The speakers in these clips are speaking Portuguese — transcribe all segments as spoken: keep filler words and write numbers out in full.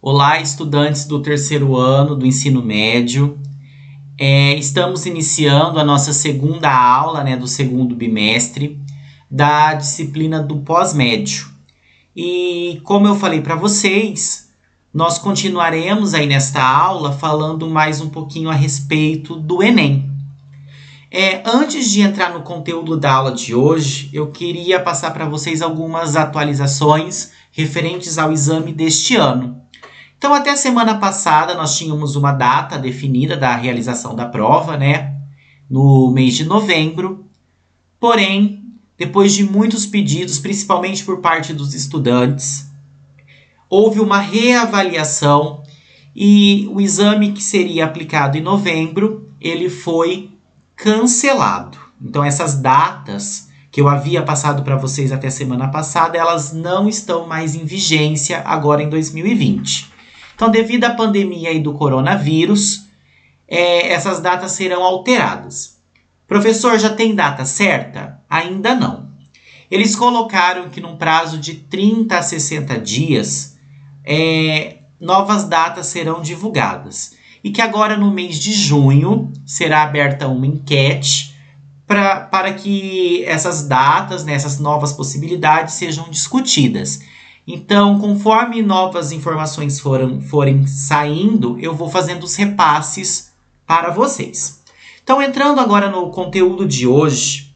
Olá, estudantes do terceiro ano do ensino médio. É, estamos iniciando a nossa segunda aula, né, do segundo bimestre da disciplina do pós-médio. E como eu falei para vocês, nós continuaremos aí nesta aula falando mais um pouquinho a respeito do Enem. É, antes de entrar no conteúdo da aula de hoje, eu queria passar para vocês algumas atualizações referentes ao exame deste ano. Então, até a semana passada, nós tínhamos uma data definida da realização da prova, né? No mês de novembro. Porém, depois de muitos pedidos, principalmente por parte dos estudantes, houve uma reavaliação e o exame que seria aplicado em novembro, ele foi cancelado. Então, essas datas que eu havia passado para vocês até a semana passada, elas não estão mais em vigência agora em dois mil e vinte. Então, devido à pandemia aí do coronavírus, é, essas datas serão alteradas. Professor, já tem data certa? Ainda não. Eles colocaram que num prazo de trinta a sessenta dias, é, novas datas serão divulgadas. E que agora no mês de junho será aberta uma enquete pra, para que essas datas, né, essas novas possibilidades sejam discutidas. Então, conforme novas informações foram, forem saindo, eu vou fazendo os repasses para vocês. Então, entrando agora no conteúdo de hoje,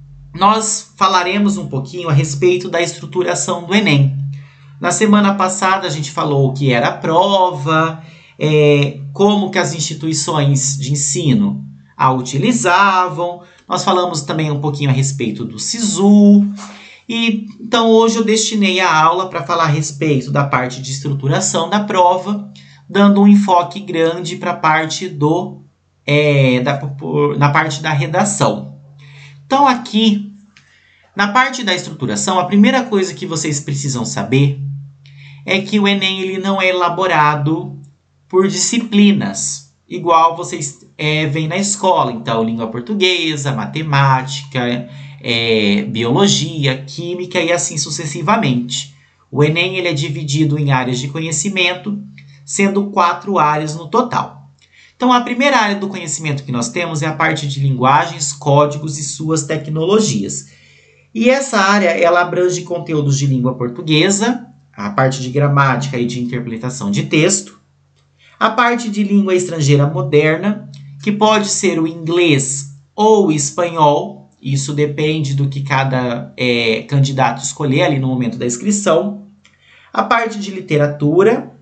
nós falaremos um pouquinho a respeito da estruturação do Enem. Na semana passada, a gente falou o que era a prova, é, como que as instituições de ensino a utilizavam. Nós falamos também um pouquinho a respeito do SISU. E, então, hoje eu destinei a aula para falar a respeito da parte de estruturação da prova, dando um enfoque grande para a parte do, é, da, por, na parte da redação. Então, aqui, na parte da estruturação, a primeira coisa que vocês precisam saber é que o Enem ele não é elaborado por disciplinas, igual vocês é, veem na escola. Então, língua portuguesa, matemática, É, biologia, química e assim sucessivamente. O Enem ele é dividido em áreas de conhecimento, sendo quatro áreas no total. Então, a primeira área do conhecimento que nós temos é a parte de linguagens, códigos e suas tecnologias. E essa área ela abrange conteúdos de língua portuguesa, a parte de gramática e de interpretação de texto, a parte de língua estrangeira moderna, que pode ser o inglês ou o espanhol. Isso depende do que cada é, candidato escolher ali no momento da inscrição. A parte de literatura,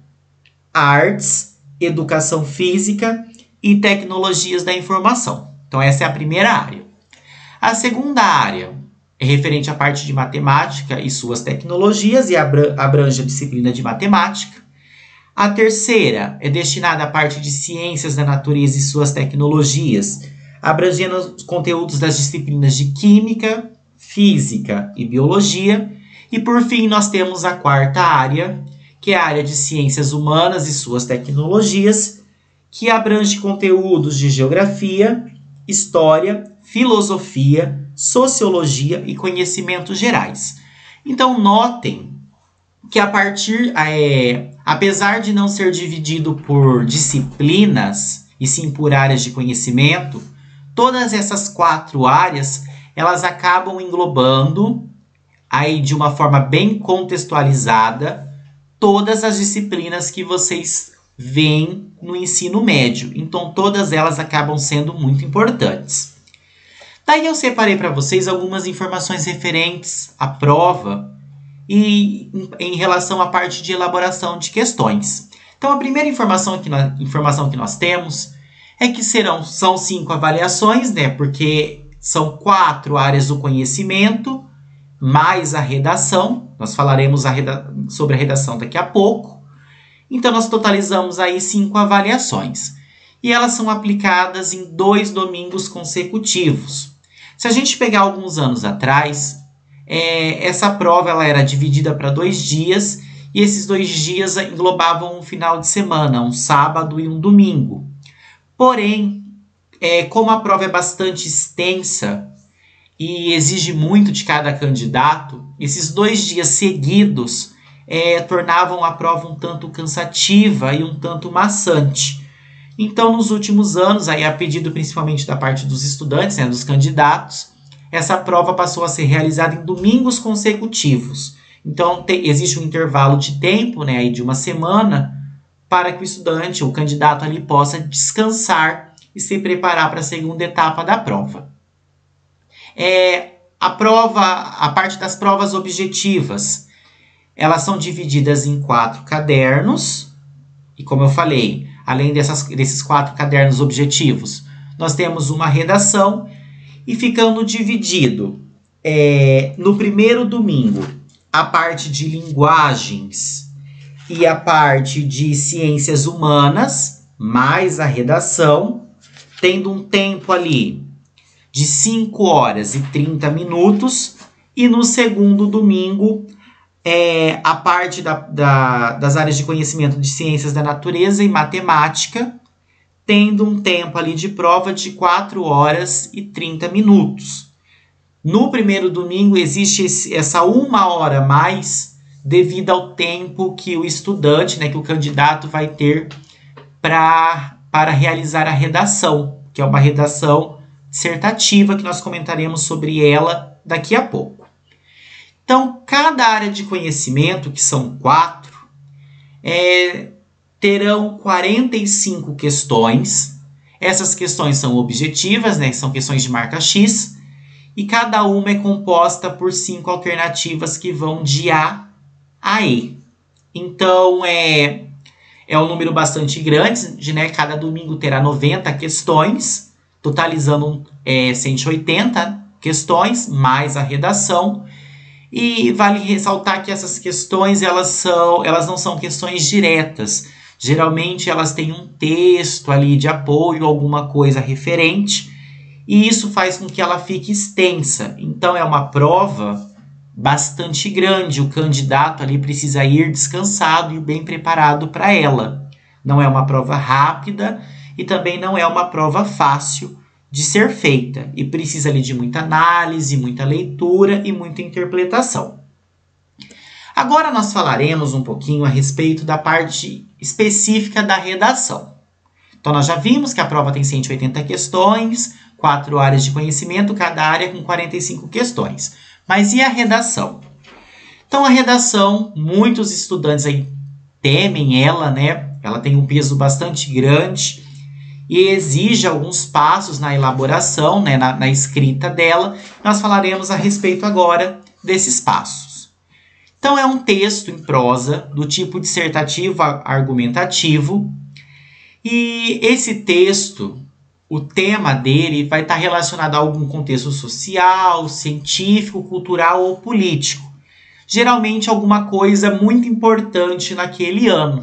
artes, educação física e tecnologias da informação. Então, essa é a primeira área. A segunda área é referente à parte de matemática e suas tecnologias e abrange a disciplina de matemática. A terceira é destinada à parte de ciências da natureza e suas tecnologias, abrangendo os conteúdos das disciplinas de Química, Física e Biologia. E, por fim, nós temos a quarta área, que é a área de Ciências Humanas e suas tecnologias, que abrange conteúdos de Geografia, História, Filosofia, Sociologia e Conhecimentos Gerais. Então, notem que a partir, é, apesar de não ser dividido por disciplinas, e sim por áreas de conhecimento, todas essas quatro áreas, elas acabam englobando, aí de uma forma bem contextualizada, todas as disciplinas que vocês veem no ensino médio. Então, todas elas acabam sendo muito importantes. Daí eu separei para vocês algumas informações referentes à prova e em relação à parte de elaboração de questões. Então, a primeira informação que nós, informação que nós temos é que serão, são cinco avaliações, né? Porque são quatro áreas do conhecimento, mais a redação. Nós falaremos a reda- sobre a redação daqui a pouco. Então, nós totalizamos aí cinco avaliações. E elas são aplicadas em dois domingos consecutivos. Se a gente pegar alguns anos atrás, é, essa prova ela era dividida para dois dias, e esses dois dias englobavam um final de semana, um sábado e um domingo. Porém, é, como a prova é bastante extensa e exige muito de cada candidato, esses dois dias seguidos é, tornavam a prova um tanto cansativa e um tanto maçante. Então, nos últimos anos, aí a pedido principalmente da parte dos estudantes, né, dos candidatos, essa prova passou a ser realizada em domingos consecutivos. Então, te, existe um intervalo de tempo, né, aí de uma semana, para que o estudante, o candidato ali, possa descansar e se preparar para a segunda etapa da prova. É, a prova, a parte das provas objetivas, elas são divididas em quatro cadernos, e como eu falei, além dessas, desses quatro cadernos objetivos, nós temos uma redação e ficando dividido é, no primeiro domingo a parte de linguagens e a parte de ciências humanas, mais a redação, tendo um tempo ali de cinco horas e trinta minutos, e no segundo domingo é, a parte da, da, das áreas de conhecimento de ciências da natureza e matemática, tendo um tempo ali de prova de quatro horas e trinta minutos. No primeiro domingo existe esse, essa uma hora a mais devido ao tempo que o estudante, né, que o candidato vai ter pra, para realizar a redação, que é uma redação dissertativa que nós comentaremos sobre ela daqui a pouco. Então, cada área de conhecimento, que são quatro, é, terão quarenta e cinco questões. Essas questões são objetivas, né, são questões de marca X, e cada uma é composta por cinco alternativas que vão de A a E. Então, é, é um número bastante grande, de, né, cada domingo terá noventa questões, totalizando é, cento e oitenta questões, mais a redação. E vale ressaltar que essas questões, elas, são, elas não são questões diretas. Geralmente elas têm um texto ali de apoio, alguma coisa referente, e isso faz com que ela fique extensa. Então é uma prova bastante grande, o candidato ali precisa ir descansado e bem preparado para ela. Não é uma prova rápida e também não é uma prova fácil de ser feita, e precisa ali de muita análise, muita leitura e muita interpretação. Agora nós falaremos um pouquinho a respeito da parte específica da redação. Então nós já vimos que a prova tem cento e oitenta questões, quatro áreas de conhecimento, cada área com quarenta e cinco questões. Mas e a redação? Então a redação, muitos estudantes aí temem ela, né? Ela tem um peso bastante grande e exige alguns passos na elaboração, né, na, na escrita dela. Nós falaremos a respeito agora desses passos. Então, é um texto em prosa, do tipo dissertativo argumentativo, e esse texto, o tema dele vai estar relacionado a algum contexto social, científico, cultural ou político. Geralmente, alguma coisa muito importante naquele ano.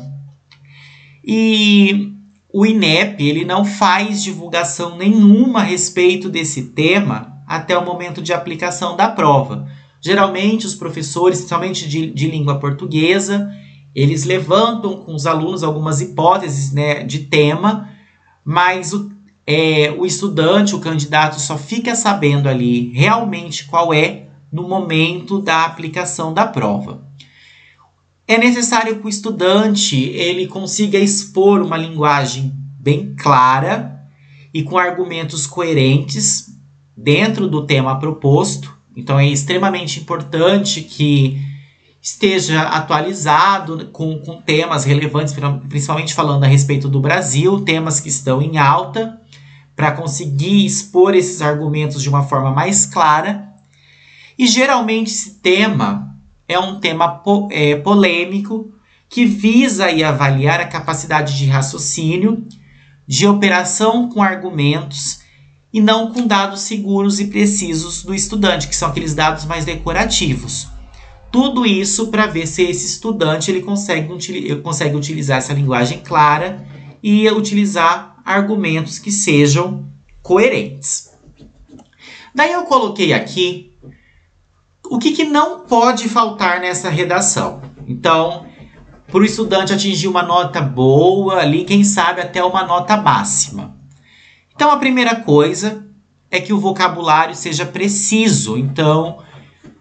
E o INEP, ele não faz divulgação nenhuma a respeito desse tema até o momento de aplicação da prova. Geralmente, os professores, principalmente de, de língua portuguesa, eles levantam com os alunos algumas hipóteses, né, de tema, mas o, é, o estudante, o candidato, só fica sabendo ali realmente qual é no momento da aplicação da prova. É necessário que o estudante ele consiga expor uma linguagem bem clara e com argumentos coerentes dentro do tema proposto. Então, é extremamente importante que esteja atualizado com, com temas relevantes, principalmente falando a respeito do Brasil, temas que estão em alta, para conseguir expor esses argumentos de uma forma mais clara. E, geralmente, esse tema é um tema po, é, polêmico que visa aí avaliar a capacidade de raciocínio, de operação com argumentos e não com dados seguros e precisos do estudante, que são aqueles dados mais decorativos. Tudo isso para ver se esse estudante ele consegue, ele consegue utilizar essa linguagem clara e utilizar argumentos que sejam coerentes. Daí eu coloquei aqui o que, que não pode faltar nessa redação. Então, para o estudante atingir uma nota boa ali, quem sabe até uma nota máxima. Então, a primeira coisa é que o vocabulário seja preciso. Então,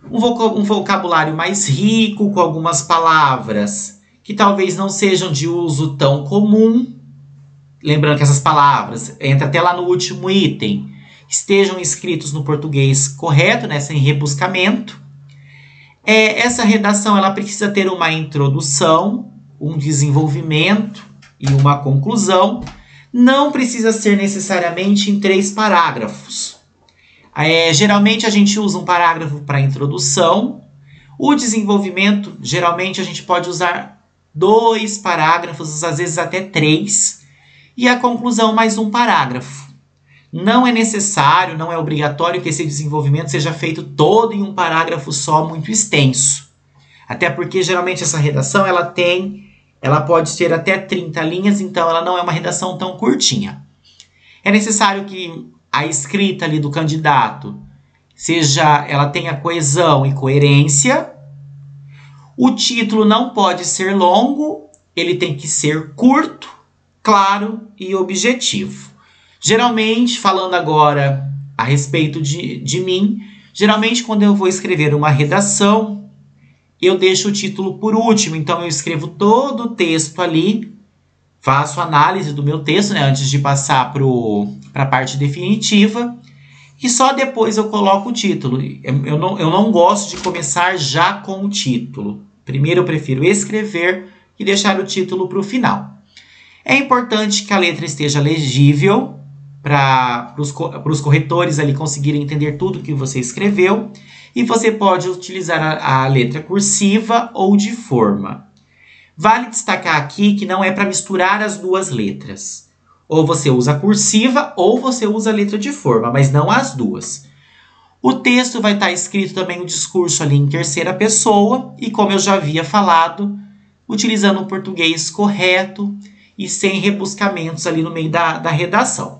um, voc um vocabulário mais rico, com algumas palavras que talvez não sejam de uso tão comum. Lembrando que essas palavras, entra até lá no último item, estejam escritos no português correto, né, sem rebuscamento. É, essa redação ela precisa ter uma introdução, um desenvolvimento e uma conclusão. Não precisa ser necessariamente em três parágrafos. É, geralmente a gente usa um parágrafo para introdução. O desenvolvimento, geralmente a gente pode usar dois parágrafos, às vezes até três. E a conclusão, mais um parágrafo. Não é necessário, não é obrigatório que esse desenvolvimento seja feito todo em um parágrafo só, muito extenso. Até porque, geralmente, essa redação, ela tem, ela pode ter até trinta linhas, então ela não é uma redação tão curtinha. É necessário que a escrita ali do candidato seja, ela tenha coesão e coerência. O título não pode ser longo, ele tem que ser curto, claro e objetivo. Geralmente, falando agora a respeito de, de mim, geralmente quando eu vou escrever uma redação, eu deixo o título por último. Então, eu escrevo todo o texto ali, faço análise do meu texto, né, antes de passar para a parte definitiva, e só depois eu coloco o título. Eu não, eu não gosto de começar já com o título. Primeiro eu prefiro escrever e deixar o título para o final. É importante que a letra esteja legível para os corretores ali conseguirem entender tudo que você escreveu. E você pode utilizar a, a letra cursiva ou de forma. Vale destacar aqui que não é para misturar as duas letras. Ou você usa a cursiva ou você usa a letra de forma, mas não as duas. O texto vai estar escrito também o discurso ali em terceira pessoa e, como eu já havia falado, utilizando o português correto e sem rebuscamentos ali no meio da, da redação.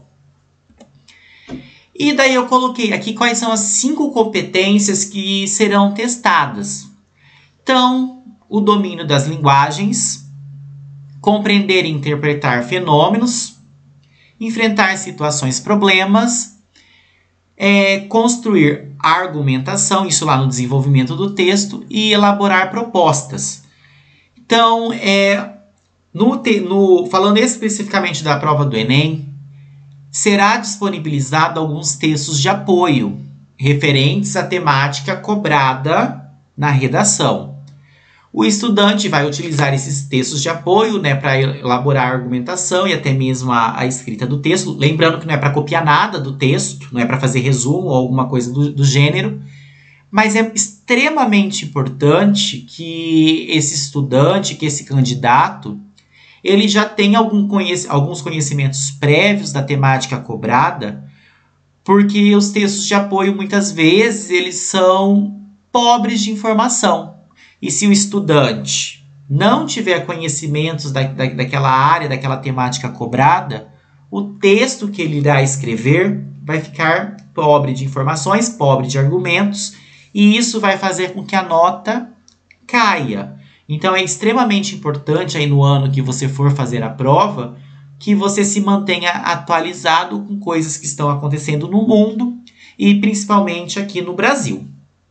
E daí eu coloquei aqui quais são as cinco competências que serão testadas. Então, o domínio das linguagens, compreender e interpretar fenômenos, enfrentar situações problemas, é, construir argumentação, isso lá no desenvolvimento do texto, e elaborar propostas. Então, é, no, no, falando especificamente da prova do Enem, será disponibilizado alguns textos de apoio referentes à temática cobrada na redação. O estudante vai utilizar esses textos de apoio, né, para elaborar a argumentação e até mesmo a, a escrita do texto. Lembrando que não é para copiar nada do texto, não é para fazer resumo ou alguma coisa do, do gênero, mas é extremamente importante que esse estudante, que esse candidato, ele já tem algum conhec- alguns conhecimentos prévios da temática cobrada, porque os textos de apoio, muitas vezes, eles são pobres de informação. E se o estudante não tiver conhecimentos da, da, daquela área, daquela temática cobrada, o texto que ele irá escrever vai ficar pobre de informações, pobre de argumentos, e isso vai fazer com que a nota caia. Então, é extremamente importante aí no ano que você for fazer a prova, que você se mantenha atualizado com coisas que estão acontecendo no mundo e principalmente aqui no Brasil.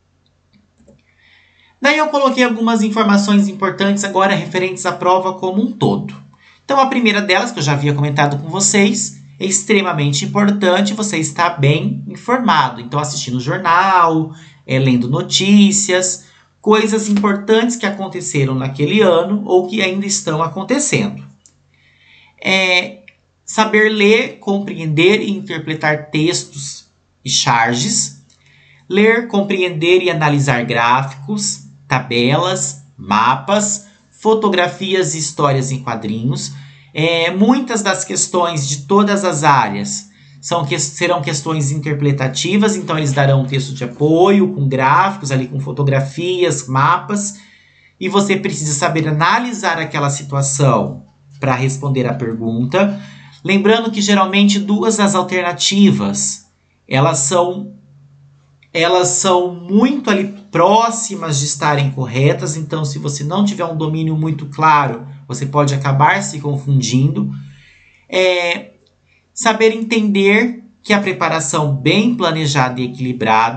Daí eu coloquei algumas informações importantes agora referentes à prova como um todo. Então, a primeira delas, que eu já havia comentado com vocês, é extremamente importante você estar bem informado. Então, assistindo o jornal, é, lendo notícias, coisas importantes que aconteceram naquele ano ou que ainda estão acontecendo. É, saber ler, compreender e interpretar textos e charges. Ler, compreender e analisar gráficos, tabelas, mapas, fotografias e histórias em quadrinhos. É, muitas das questões de todas as áreas são que, serão questões interpretativas, então eles darão um texto de apoio, com gráficos, ali com fotografias, mapas, e você precisa saber analisar aquela situação para responder a pergunta. Lembrando que geralmente duas das alternativas, elas são, elas são muito ali próximas de estarem corretas, então se você não tiver um domínio muito claro, você pode acabar se confundindo. É, saber entender que a preparação bem planejada e equilibrada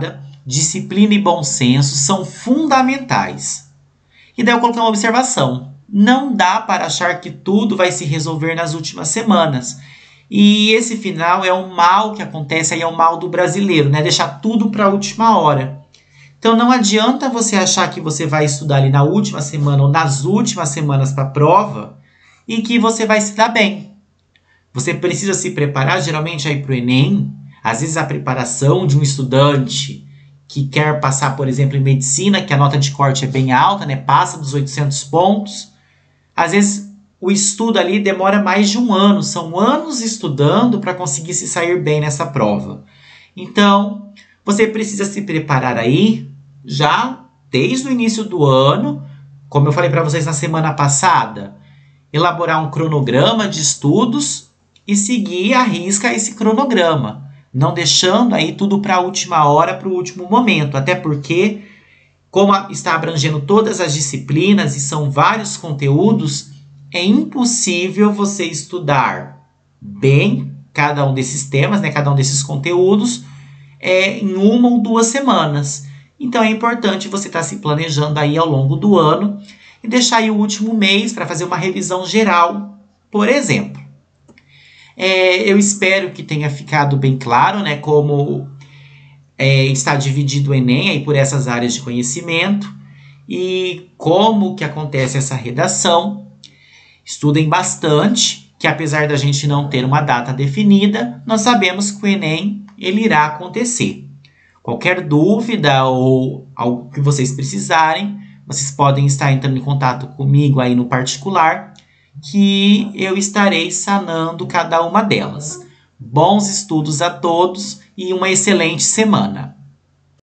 disciplina e bom senso são fundamentais. E daí eu coloquei uma observação. Não dá para achar que tudo vai se resolver nas últimas semanas. E esse final é um mal que acontece, aí é o mal do brasileiro, né? Deixar tudo para a última hora. Então não adianta você achar que você vai estudar ali na última semana ou nas últimas semanas para a prova e que você vai se dar bem. Você precisa se preparar geralmente aí para o Enem. Às vezes a preparação de um estudante que quer passar, por exemplo, em medicina, que a nota de corte é bem alta, né? Passa dos oitocentos pontos. Às vezes o estudo ali demora mais de um ano. São anos estudando para conseguir se sair bem nessa prova. Então, você precisa se preparar aí já desde o início do ano, como eu falei para vocês na semana passada, elaborar um cronograma de estudos e seguir à risca esse cronograma, não deixando aí tudo para a última hora, para o último momento, até porque, como está abrangendo todas as disciplinas e são vários conteúdos, é impossível você estudar bem cada um desses temas, né, cada um desses conteúdos, é, em uma ou duas semanas. Então é importante você estar se planejando aí ao longo do ano e deixar aí o último mês para fazer uma revisão geral, por exemplo. É, eu espero que tenha ficado bem claro, né, como é, está dividido o Enem aí por essas áreas de conhecimento e como que acontece essa redação. Estudem bastante, que apesar da gente não ter uma data definida, nós sabemos que o Enem ele irá acontecer. Qualquer dúvida ou algo que vocês precisarem, vocês podem estar entrando em contato comigo aí no particular, que eu estarei sanando cada uma delas. Bons estudos a todos e uma excelente semana!